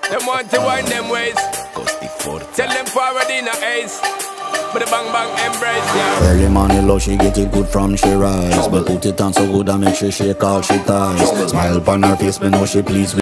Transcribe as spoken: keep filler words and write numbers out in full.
Them want to wind them ways. Tell them forward in a ace. But the bang bang embrace, yeah. Early morning love, she get it good from she rise. But put it on so good I make she shake all she ties. Smile upon her face, me know she pleased with